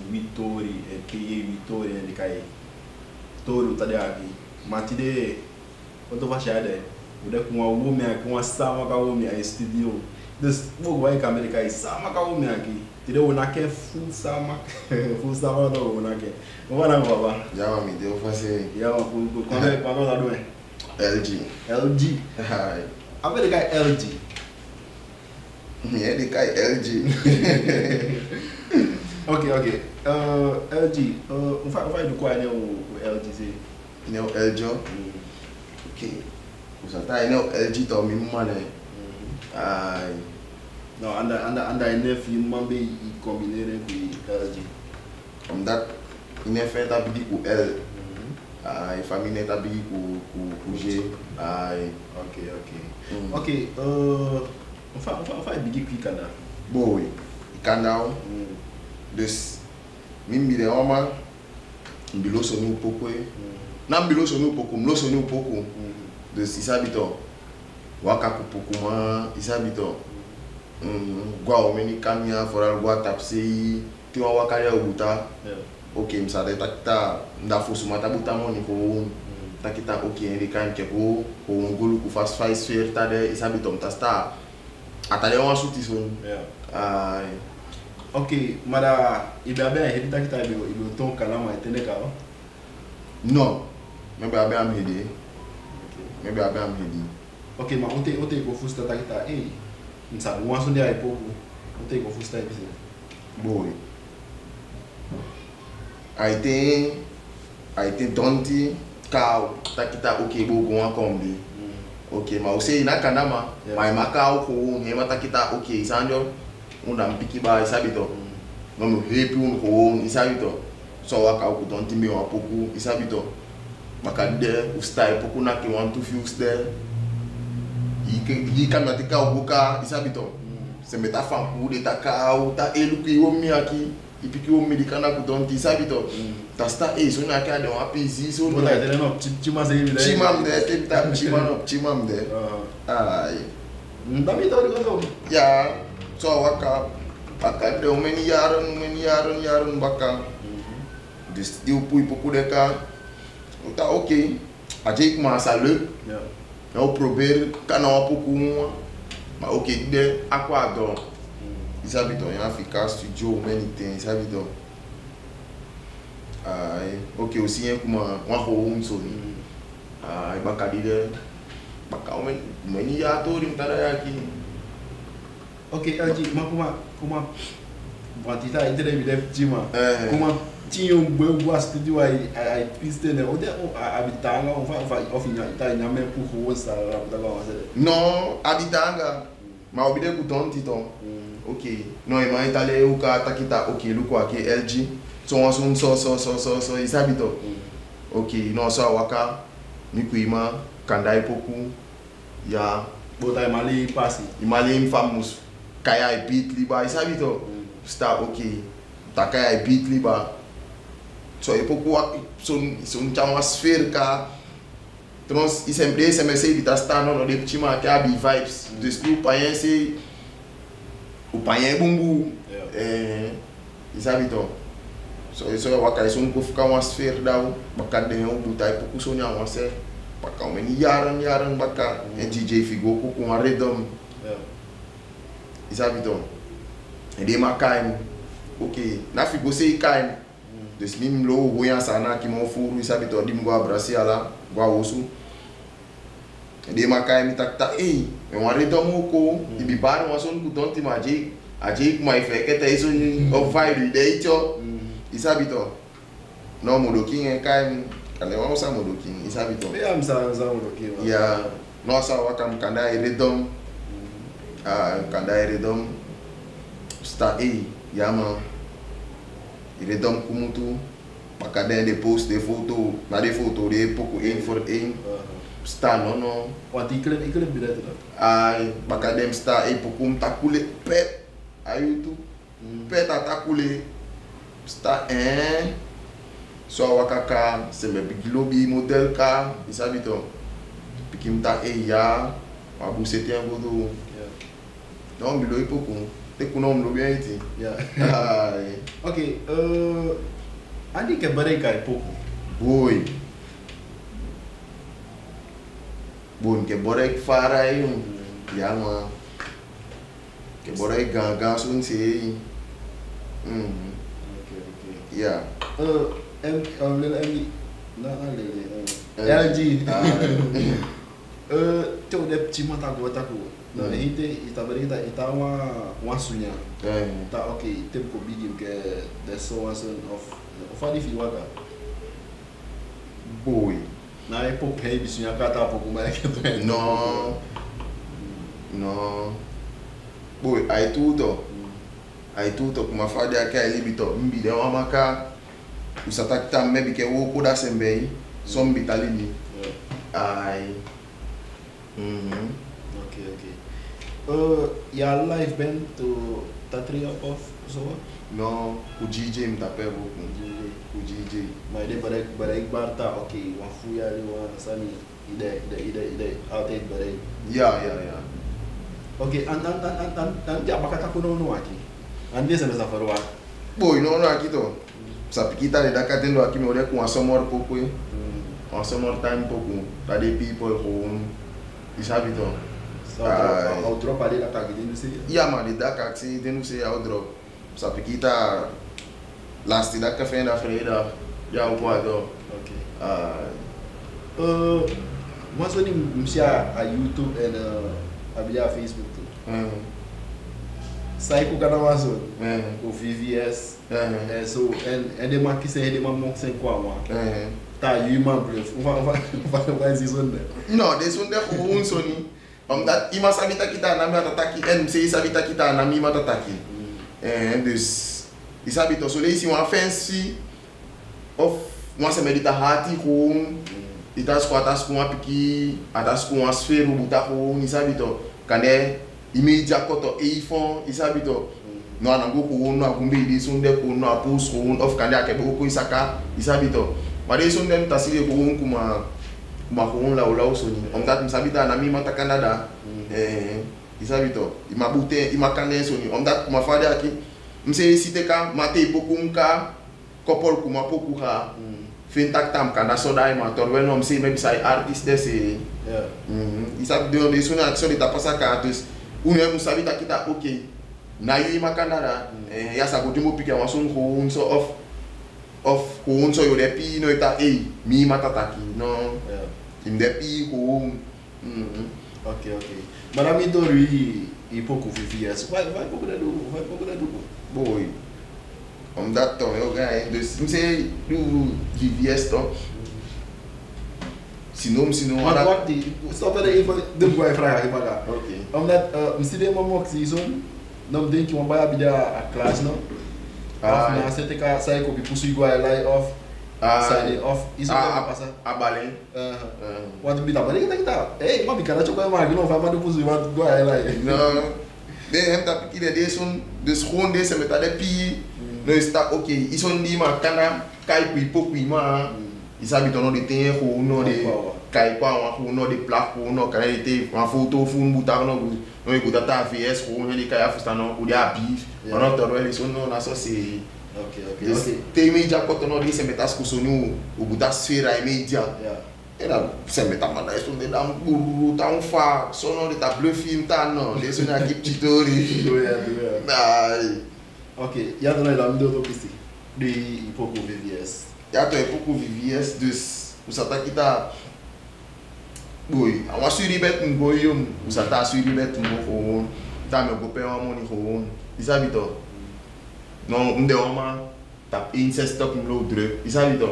Vitória, PE Vitória de cai. Todo tá de aqui. Mas de quando vai chegar daí, o de com a homem aqui, uma sama com a homem aí estúdio. Des vou vai com a América aí, sama com a homem aqui. Tira o naque full sama do o naque. Vamos lá, baba. Já me deu fazer. Já quando lá do é. LG. LG. Ai. América é LG. Ele cai LG. Ok. LG. Vai do qual é o LG? Não, LG. Ok. Usa tá aí não LG tá mesmo mané. Ai. Não, anda NF e mambe e combinei com LG. Como dat NF tá pedi com L. Ai, família tá pedi com G. Ai. Ok. Vai big quick Canada. Boa. Canal. Dus mimi de oma mbilo soni um pouco na mbilo soni um pouco mlo soni um pouco dus isabito waka ku pouco ma isabito gwa o meni kamia fora gwa tapsi ti wa waka ya buta ok msade takta nda fosu mata buta moni ko takita ok ndi kan ke ko ngulu ku fast five sphere ta de isabito mtasta atale wa suti son ai. Ok, mara ibe abe hedi takita ibe ton kalama etende ka o? No. Maybe abe am hedi. Maybe abe am hedi. Ok, ma ote ko fusta takita nsa nwa so dia ipoku. Ote ko fusta ibe. Boy. I think donti ka takita ok bo go wan kombi. Ok, ma o sei na kanama, ma maka ko ngema takita ok sanjo. Unda mpiki ba isabito no hepi ko isabito so waka ku don timi wa poku isabito makade u style poku na ki want to fuse there yi kan matika obuka isabito se meta fan ku de takao ta eluki o mi aki ipiki o medicana ku don isabito ta sta so na ka de wa pisi so no la no chima se mi chimam de tenta chimam de ai ndami to ko ya. So waka baka de many yaran baka dus di pui pouco de ka tá ok aje kuma salu eu probeer canal pouco mas ok de aquado isabito ya ficar studio many things isabito ai ok aussi kuma wa ho so ai baka de baka many yatori mtara aqui. Ok, LG, como batita entre ele deve cima, como tinha bom studio aí piste né, onde habitanga vai ofinha tá na mesma por roça lá da fazer. Não, habitanga, mas obede com tonti então. Ok, não é mais italiano o cara tá aqui tá, ok, luco aqui LG, só isso habito. Ok, não só waka, me cuima, candai pouco, ya. Botar mali passe. Imali famoso. Kaya beat liba, sabe to? Está ok. Tá kaya beat liba. So e pouco son chama esfera. Trans e sempre se tá stando no de chima que abi vibes. Do paien o paien bumbu. Sabe to? So isso é o que isso não fica uma esfera da bacana de um botar e pouco sonhar uma série. Baka o meni yaran baka DJ figo com uma redom. Isabito. E de makai. Ok. Na figo sei kai. Dus mim lo voya sana ki mo furu isabito dim go abrasi ala, go osu. E de makai mi takta e uma redom ko, ibi bar mo son ku tonti maji, aji mai feke te iso ni o fire de ito. Isabito. No modoking e kai kale wa usa modoking isabito. Be am sa modoking. Ya, nossa wakam kanda redom. Kanda redom sta yama redom kumutu makada de post de foto na de foto de pouco 1 for 1 sta no wat ikle bilet ai makada sta pouco takule pet ayutu pet atakule sta so wakaka sembe bigilobi model ka isabito pikimta ya abu setian bodo. Non, bilo pouco. te kunom lo bien iti. Ja. Ai. Oké, Andi que bereikai pouco. Boy. Bon, que borek fara aí, ya man. Que borek ganga sun sei. Oké. Ya. LG. LG. Teu de cima tá gota ku. Na hite itaberita uma sunha. Tá ok, tem ko big que the so of fadi fi waka. Boy. Na é pouco rei bisunha ka tá pouco mais que No. No. Boy, aí tudo. Aí tudo kuma fadi aka libito. Mbi de wa maka. Usata kita maybe ke wo koda sembe. Som bitalini. Ai. Okay. Your life been to Tatri of so what? No, o DJ me tapé o DJ. Mas ele barek barta okay, one fuya ali one sani ide outed barek. Yeah. Okay, and dia bakata kuno no aqui. Ande se mesa farwa. Boy, no aqui to. Sabe que tá de daqui tendo aqui me olhar com a somor pouco. A somor time pouco. Tá de people home. E sabe to. Ao drop ali na tag dentro se. Yeah man, de daqui dentro se ao drop. Sabe que tá last da café da freira. Já o quadro. Okay. Mas when you see a YouTube and a Facebook too. Sai com canal azul. O VVS. So and the market say the man sem kwa. Tá human bluff. Vai dizer No, this one there for un soni. Omdat ima sabita kita na mi atataki en sei sabita kita na mi matataki. Dus isabito so leisi uma fancy of uma se medita hati com itas quatas com uma piki atas com uma sfera buta com isabito kane imediate koto iPhone isabito no anango ko no akumbe di sunde ko no apus ko of kane akebo ko isaka isabito mari sunde tasiri ko kuma ko la ola soni omdat misabita na mi mata Canada isabito imabute imakane soni omdat kuma fada aqui mse siteka mate pokunka kopol kuma pokuha fintak tam kana soda ma torweno mse me bisai artist desse isab de onde sona action de tapasa ka dus une musabita kita okay na yi makandara ya sabuti mo pike wasun ko unso of ko unso yo depi no ita mi matataki no im depi ko Okay. Mas me dori e pouco VVS. Vai pouco da do. Boy. Omdat to eu ganhei. Dus você do VVS to. Se não. Mas guarde. Só para aí do vai fraga aqui para. Okay. Omdat se der uma mock season, não tem que uma vai abrir a classe não. Na você tem que sair com o puxo igual lá off. Sair off. Isso vai passar. A balé. Quando me dá balé que tá. Ei, mas cara, deixa eu ganhar mais, não vai mais do puxo igual lá. Não. De hem tá pequeno desun, dus gewoon deze met de pi. No está okay. Isso não ma kana kai kui pokui ma. Isabi tono de tem ko no de kai kwa wa ko no de plak ko no kai te uma foto fun buta no e ko data VS ko no de kai afusta no o de abif. Ono toro ele so no na so se. Okay. Tem media ko tono de se metas ko so no o buta sfera e media. Era se meta manda isso de dar burro tá fa sono de tá bleu film tá não de sonhar aqui titori ai ok já tô lá me deu do PC de pouco VVS já tô pouco VVS dus o sata kita boy a uma suribet boy o sata suribet mo tá meu gopé uma moni com isabito não de uma tá incest top no druk isabito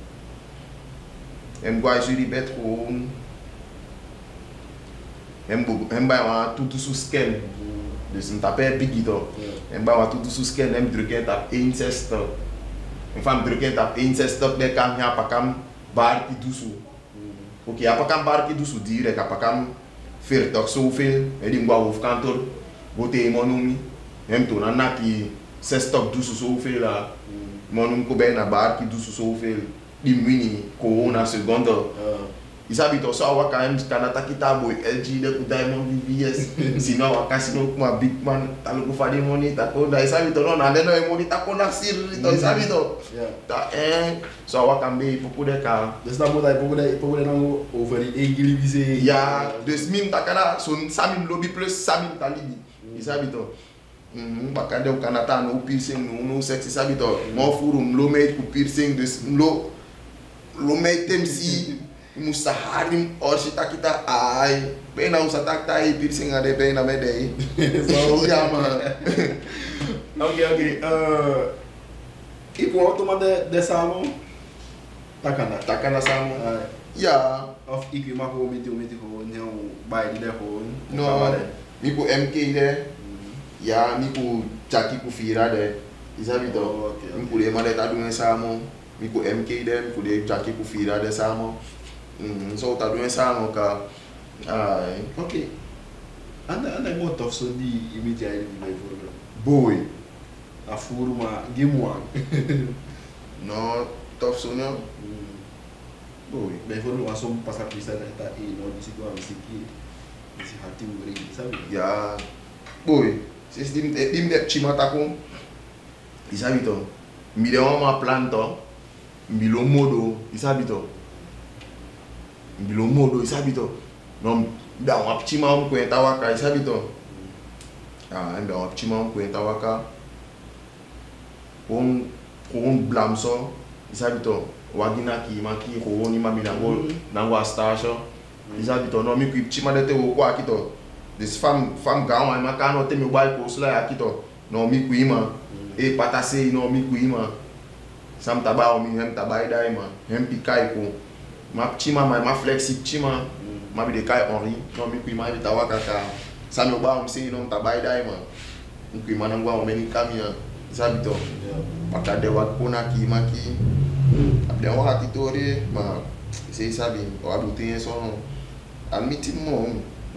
em guai suribet com em vai uma tudo susken dus não tá pé bigito em vai uma tudo susken em drukken tá incest top em fam drukken tá incest top de cam ya pakam bar ki dusu ok apakam bar ki dusu direct apakam fer toch zoveel en die ngwa hof kantor bote monumi em to na ki sestok dusu zoveel la monum ko bij na bar ki dusu zoveel die mini corona segundo Isabi to so awaka kanata kitabo LG de ku Diamond VVS sino awaka sino kuma big man talu ku fadi money takonda isabi to no na no money takonda sir to isabi to ta so awaka mbe poku de ka dus dan moet hij poku de nango over die egili bise ya dus mim takana so samim lobby plus samim talibi isabi to bakande o kanata no piercing no sex isabi to mo furum lo mate ku piercing dus lo mate temsi musaharim oshita kita ai pena usata tai piercing ade pena medei so chama okay ipo automa de samo takana samo ya of ik ma ko meti ko nyau bai de ko no miku MK de ya miku chaki ku fira de isabi to miku le made tadu samo miku MK de miku de chaki ku fira de samo so tá doendo essa moca ai ok anda muito tough so di imediato di vai furo boy a furo ma game one no tough so não boy vai furo uma som passar por isso tá e não disse que eu aqui esse ratinho grande sabe ya boy se dim de chimata com isabito mi de uma planta mi lo modo isabito bilo modo isabito no da wa pchima um kwenta waka isabito anda wa pchima um kwenta waka on blamso isabito wagina ki maki ko ni mami nango station isabito no mi ku pchima de te wo kwa kito this fam gawa maka no te mi bal ko sula akito no mi ku ima e patase no mi ku ima sam tabao mi hem tabai dai ma hem pikai ko ma chima ma flexi chima ma bi de kai Henri no mi ku ma bi tawaka ka sa mi ba se no tabai dai ma mi ku ma nangwa o meni kamia sabito paka de wat kuna ki maki abde o hati tore ma se sabi o abu tin so no admiti mo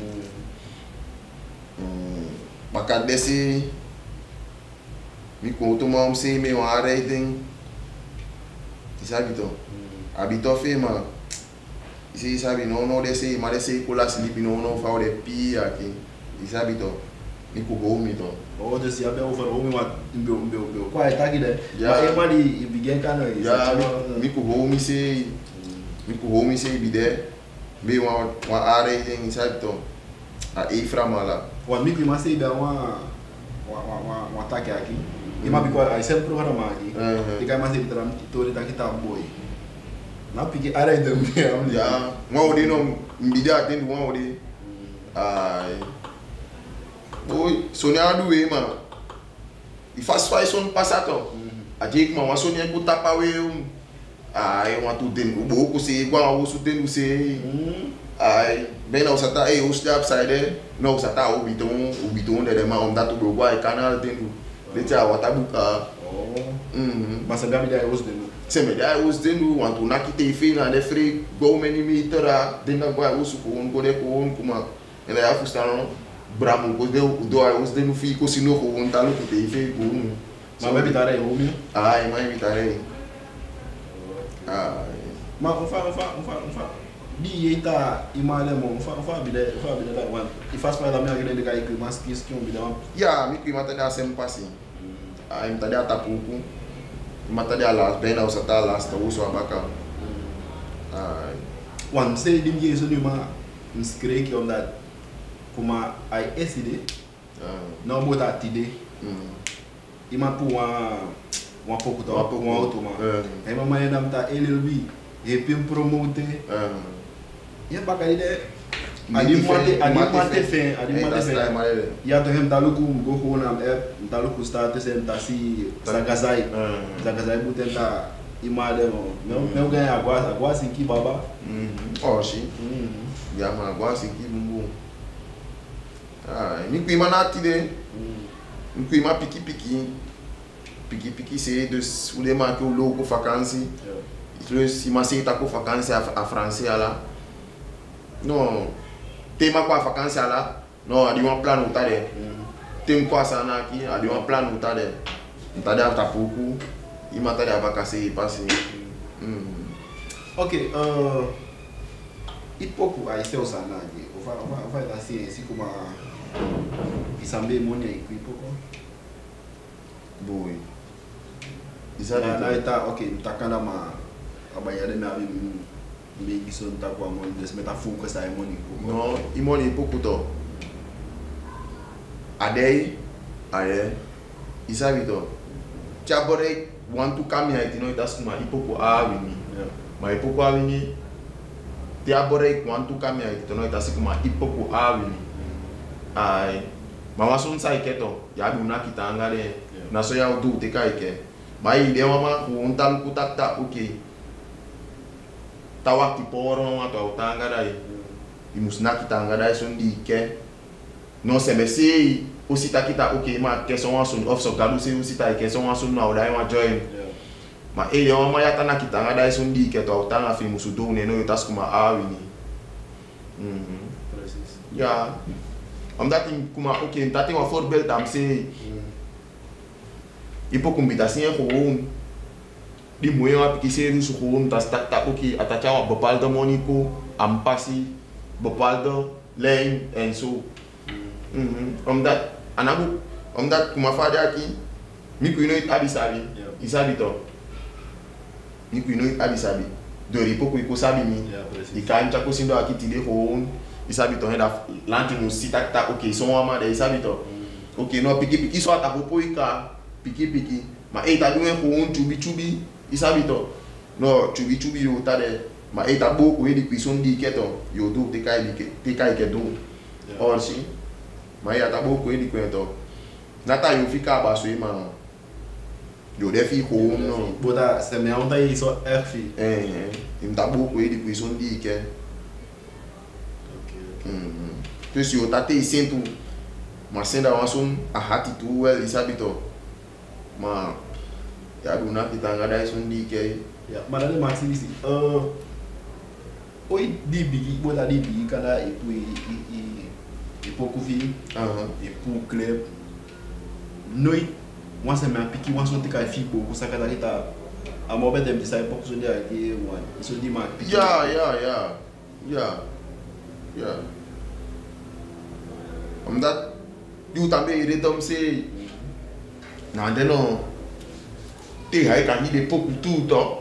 paka desi mi ku to mo se me o rating sabito abito fe ma si sabi no desse ma desse kula slipi no fa de pi aqui e sabe to ni ku go mi to o desse abe over o mi ma mbeu kwa etagi de ma e ma di begin kana ya mi ku go mi se bi de me wa are tem sabe to a e framala wa mi ku ma se ba wa ataque aqui e ma bi kwa ai sempre programa aqui e kai ma se bitram tori ta kita boy na pigi ara ida ya mo de no mbida ten mo de ai boy sonia do e ma e faz son passato a gente ma sonia buta pa we ai uma tu den o boco se igual o su den se ai bem na usata e o step side no usata o biton de ma om datu do guai canal den lecha watabuka mas a gabi da os den Sempre dá os dentro quando na que tem fina de free go many meter dentro agora os com go de com como ele é frustrado bravo go de do os dentro fico se no com talo que tem fei com mas vai evitar aí o meu ai mas evitar aí mas fa di eta imale mo fa bide da wan e faz para da minha grande cai que mas que bide ya mi que mata da sempre assim ai mata da tapuco mata dia las bem na usata las ta uso abaka wan sei dim je so ni ma inscreve que onda kuma ai SD não botar tide e ma pu uma pouco to uma auto ma aí mamãe nam ta LLB e pim promote e baka ide ani mate fe ya to hem daluku go ho nam daluku status em tasi zagazai butenta imade mo meu ganha agora assim que baba sim ya ma agora assim que bumbu mi kuima na tide mi kuima piki se dus o lema que o louco vacancy se mas se tá com vacancy a França lá não tema com a vacancy lá não a de uma plano tá de tem coisa na aqui a de uma plano tá de tá pouco e matar a vacancy passe ok e pouco aí seu sangue o vai dar assim como e saber money e pouco boy na está ok tá cada uma a banhada me isso não tá com a money des meta foco essa money no e money pouco to adei aye e sabe to já bore want to come here não está com uma pouco awini mas pouco awini te abore want to come here não está com uma pouco awini ai mas um sai keto ya bi una kitanga de na so ya do te kai ke mai de mama un tal kutakta okay tawak ti poro mama to tanga dai i musna kitanga dai son di ke no se besi usita kita okay ma ke so wasun off so galu se usita ke so wasun na dai ma join ma ele mama ya tana kitanga dai son di ke to tanga fi musudo ne no tas kuma awini ja omdat ik kuma oké dat ik een voorbeeld am se ipo combinatie gewoon die moeie wat ik zeg dus gewoon dat dat oké atacha een bepaalde monico aanpassen bepaalde lijn en zo omdat kuma vader aki mi kun nooit abisabi isabi to mi kun nooit abisabi door ipo ko sabi mi die kan chako sindo aki tide gewoon isabi to henda lanti mu sitakta okay so mama de isabi to okay no piki so ata popo ika piki ma eta duwe ko un chubi isabi to no chubi yo tade ma eta bo ko edi kwison di keto yo do te kai ke do or si ma ya ta bo ko edi ko to nata yo fika ba so ima no yo defi ko no boda se me onda isso f im ta bo ko edi kwison di ke dus yo tate isentu ma senda wasun a hati tu well isabito ma ya duna kita ngada sun di ke ya mana le maxi disi oi di bigi boda di bigi kada ipu e pouco vi e pou club noi once me apiki once on te kai fi pouco sakada kita a mobe dem sai pouco so dia ke one so di ma piki ya omdat you também iredom se na deno te hai kan de pouco tudo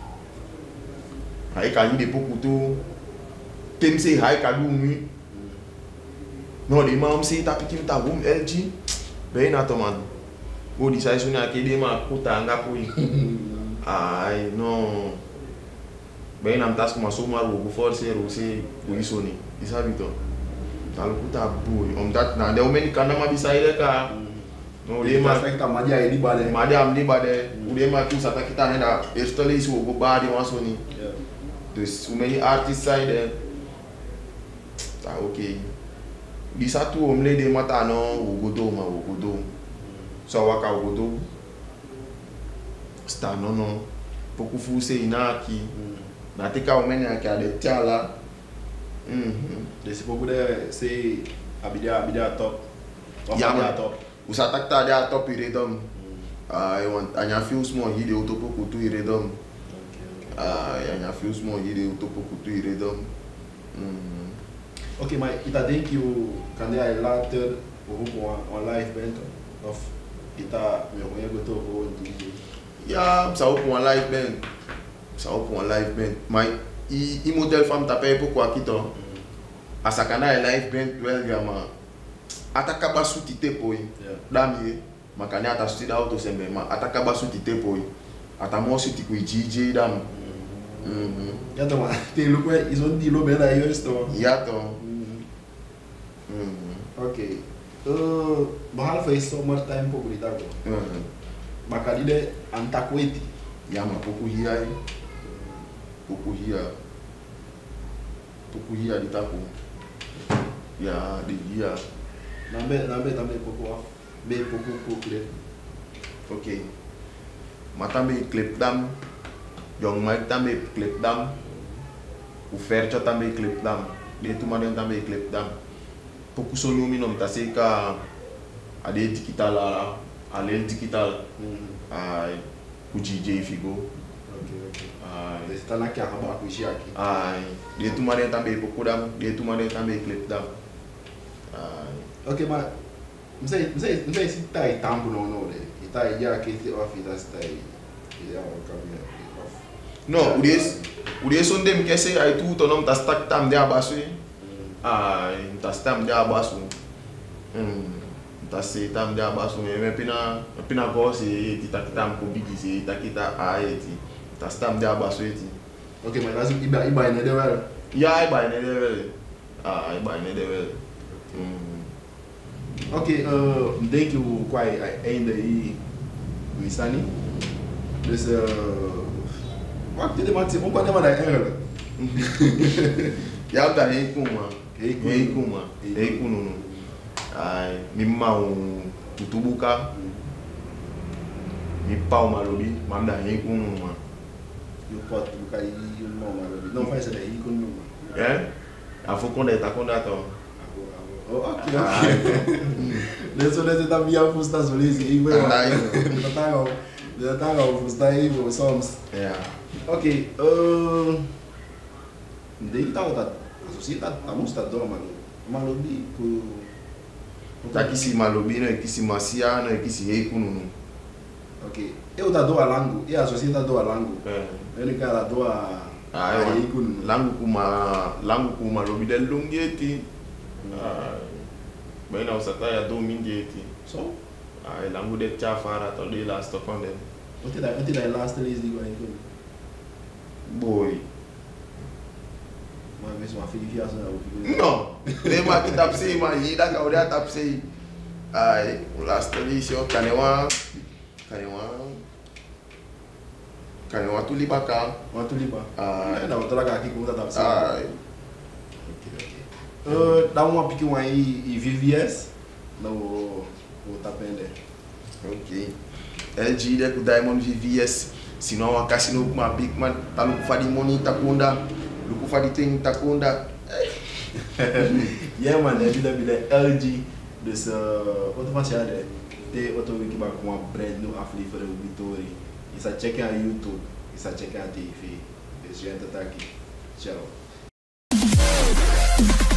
hai kan de pouco tu tem se hai kan mi no de mam se ta pikim ta gum LG bem na toman o di sai sunya ke de ma puta nga pui ai no bem na tas kuma soma ro go force ro se o isso ni isabito kalau kita boy omdat na de omeni kana ma bisa ile ka no de ma afecta madia di bale madam di bade ude ma tu sata kita nenda estole isu go badi wasoni dus umeni artist side tá ok di satu omle de mata no ugodo so waka ugodo sta no pouco fuse inaki na tika omeni aka de tiala desse pouco de se abida top top usa takta dia top iredom I want anya feel small hide utopo kutu iredom anya feel small hide utopo kutu iredom ok mas ita denk you kan dia later on live band of ita me conhece to o DJ ja sa op one live band mas i model fam tape pouco aqui to asakana live band well gama atakaba suti tepoi dami makanya ata suti da auto sembe ma atakaba suti tepoi ata mo suti ku DJ dam ya to ma te lu ko iso di lo bela yo sto ya to okay bahal foi summer time pouco lida ko makali de antakweti ya ma pouco hia di taku ya di dia nambe também pouco be pouco clip ok matambe clip dam jong mic tambe clip dam o fercho tambe clip dam de tu manen tambe clip dam pouco solo minom taseka ade digital ale digital ai ku DJ figo okay está na que acaba com isso aqui. Ai, dia tu mané também pouco dam, dia tu mané também clip dam. Ai. Ok, mas não sei se está aí tempo não, né? Está aí já que te off está aí. Já o caminho off. Não, o dia son dem que sei aí tu não tá stack tam de abaixo. Ai, tá stack de abaixo. Tá se tam de abaixo, me pina gosto e tá que tam com big se tá que tá aí ti. Tá stack de abaixo ti. Ok, mas nós iba né de ver. Ya, iba ne de ver. Ah, iba ne de ver. Ok, denk que o quai ainda aí o Isani. Dus wat dit maar om kan maar eigenlijk. Ya tá aí kuma. Hey, Ei kunu. Ai, mi mau tutubuka. Mi pau marobi, manda aí kunu ma. Eu posso colocar aí não faz isso daí com nenhuma. É? A foconda tá com dato. Ok. Nesse tá via fusta solisi aí vai. Tá fusta aí vou somos. É. Ok, daí tá a sociedade tá mostrando mano. Malobi ku Tá aqui se marobi, não é que se macia, não é que se ei kunu. ok. Eu tá do alango, e a sociedade do alango. É. Ele cara do a Ai, kunu. langu kuma lobi del lungeti. Ai. Bem não sa ya do mingeti. So, Ai, langu de chafara to de last of them. what did I last release di aí kunu? Boy. Uma vez uma filha assim, Não, lembra que tá pra mas ida que olhar tá pra ai, o last release eu canewa tu libaka. uma tulipa. Ai, Não, tô lá aqui com tá assim. ai, Dá uma pequena aí e VVS no tapende. ok. LG de ku Diamond VVS, senão a casino com uma big man, tá no fadi money tá kunda, no fadi tem tá kunda. Yeah man, é vida LG desse outro fachada. Tem outro que vai com uma brand no Aflifa do Vitória. Isso a check a YouTube, isso a check a TV. Esse gente tá aqui. Tchau.